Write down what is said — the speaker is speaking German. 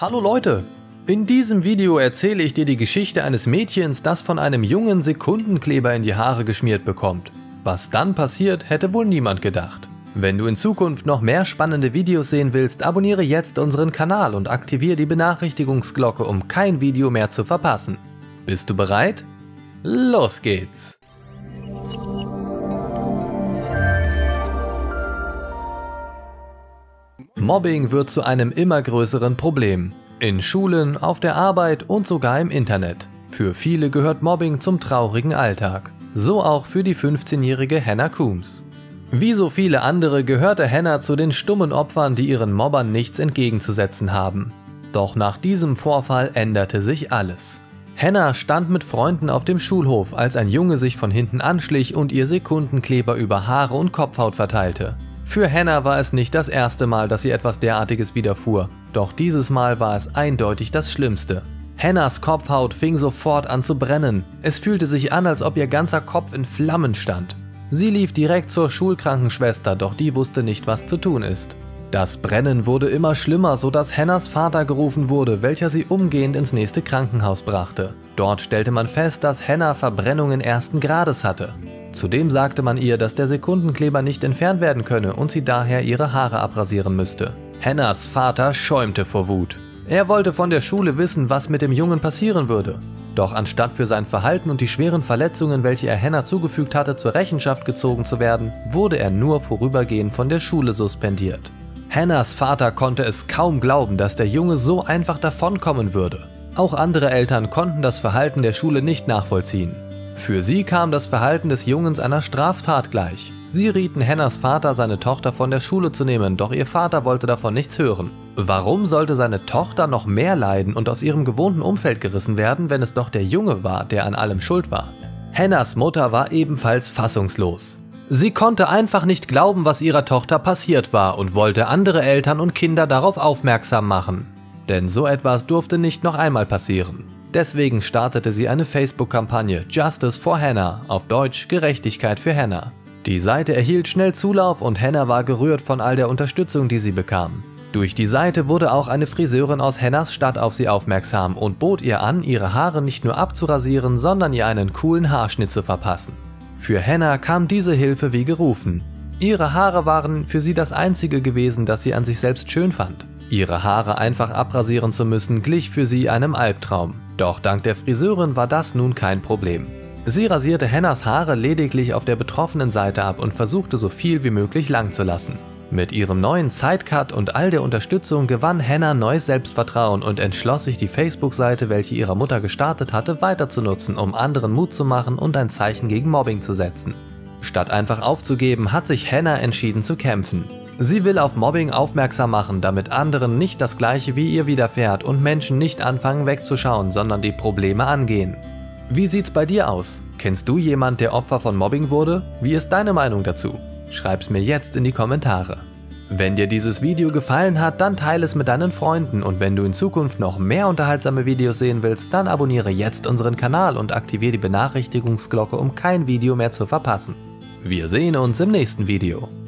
Hallo Leute! In diesem Video erzähle ich dir die Geschichte eines Mädchens, das von einem Jungen Sekundenkleber in die Haare geschmiert bekommt. Was dann passiert, hätte wohl niemand gedacht. Wenn du in Zukunft noch mehr spannende Videos sehen willst, abonniere jetzt unseren Kanal und aktiviere die Benachrichtigungsglocke, um kein Video mehr zu verpassen. Bist du bereit? Los geht's! Mobbing wird zu einem immer größeren Problem. In Schulen, auf der Arbeit und sogar im Internet. Für viele gehört Mobbing zum traurigen Alltag. So auch für die 15-jährige Hannah Coombs. Wie so viele andere gehörte Hannah zu den stummen Opfern, die ihren Mobbern nichts entgegenzusetzen haben. Doch nach diesem Vorfall änderte sich alles. Hannah stand mit Freunden auf dem Schulhof, als ein Junge sich von hinten anschlich und ihr Sekundenkleber über Haare und Kopfhaut verteilte. Für Hannah war es nicht das erste Mal, dass ihr etwas derartiges widerfuhr, doch dieses Mal war es eindeutig das Schlimmste. Hannahs Kopfhaut fing sofort an zu brennen. Es fühlte sich an, als ob ihr ganzer Kopf in Flammen stand. Sie lief direkt zur Schulkrankenschwester, doch die wusste nicht, was zu tun ist. Das Brennen wurde immer schlimmer, sodass Hannahs Vater gerufen wurde, welcher sie umgehend ins nächste Krankenhaus brachte. Dort stellte man fest, dass Hannah Verbrennungen ersten Grades hatte. Zudem sagte man ihr, dass der Sekundenkleber nicht entfernt werden könne und sie daher ihre Haare abrasieren müsste. Hannahs Vater schäumte vor Wut. Er wollte von der Schule wissen, was mit dem Jungen passieren würde. Doch anstatt für sein Verhalten und die schweren Verletzungen, welche er Hannah zugefügt hatte, zur Rechenschaft gezogen zu werden, wurde er nur vorübergehend von der Schule suspendiert. Hannahs Vater konnte es kaum glauben, dass der Junge so einfach davonkommen würde. Auch andere Eltern konnten das Verhalten der Schule nicht nachvollziehen. Für sie kam das Verhalten des Jungens einer Straftat gleich. Sie rieten Hannahs Vater, seine Tochter von der Schule zu nehmen, doch ihr Vater wollte davon nichts hören. Warum sollte seine Tochter noch mehr leiden und aus ihrem gewohnten Umfeld gerissen werden, wenn es doch der Junge war, der an allem schuld war? Hannahs Mutter war ebenfalls fassungslos. Sie konnte einfach nicht glauben, was ihrer Tochter passiert war und wollte andere Eltern und Kinder darauf aufmerksam machen. Denn so etwas durfte nicht noch einmal passieren. Deswegen startete sie eine Facebook-Kampagne Justice for Hannah, auf Deutsch Gerechtigkeit für Hannah. Die Seite erhielt schnell Zulauf und Hannah war gerührt von all der Unterstützung, die sie bekam. Durch die Seite wurde auch eine Friseurin aus Hannahs Stadt auf sie aufmerksam und bot ihr an, ihre Haare nicht nur abzurasieren, sondern ihr einen coolen Haarschnitt zu verpassen. Für Hannah kam diese Hilfe wie gerufen. Ihre Haare waren für sie das einzige gewesen, das sie an sich selbst schön fand. Ihre Haare einfach abrasieren zu müssen, glich für sie einem Albtraum. Doch dank der Friseurin war das nun kein Problem. Sie rasierte Hannahs Haare lediglich auf der betroffenen Seite ab und versuchte so viel wie möglich lang zu lassen. Mit ihrem neuen Sidecut und all der Unterstützung gewann Hannah neues Selbstvertrauen und entschloss sich, die Facebook-Seite, welche ihre Mutter gestartet hatte, weiter zu nutzen, um anderen Mut zu machen und ein Zeichen gegen Mobbing zu setzen. Statt einfach aufzugeben, hat sich Hannah entschieden zu kämpfen. Sie will auf Mobbing aufmerksam machen, damit anderen nicht das Gleiche wie ihr widerfährt und Menschen nicht anfangen wegzuschauen, sondern die Probleme angehen. Wie sieht's bei dir aus? Kennst du jemanden, der Opfer von Mobbing wurde? Wie ist deine Meinung dazu? Schreib's mir jetzt in die Kommentare. Wenn dir dieses Video gefallen hat, dann teile es mit deinen Freunden und wenn du in Zukunft noch mehr unterhaltsame Videos sehen willst, dann abonniere jetzt unseren Kanal und aktiviere die Benachrichtigungsglocke, um kein Video mehr zu verpassen. Wir sehen uns im nächsten Video.